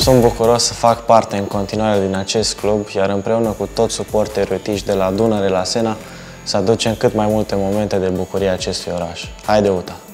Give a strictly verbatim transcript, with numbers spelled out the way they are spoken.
Sunt bucuros să fac parte în continuare din acest club, iar împreună cu toți suporterii uitiști de la Dunăre la Sena să aducem cât mai multe momente de bucurie acestui oraș. Haide, UTA!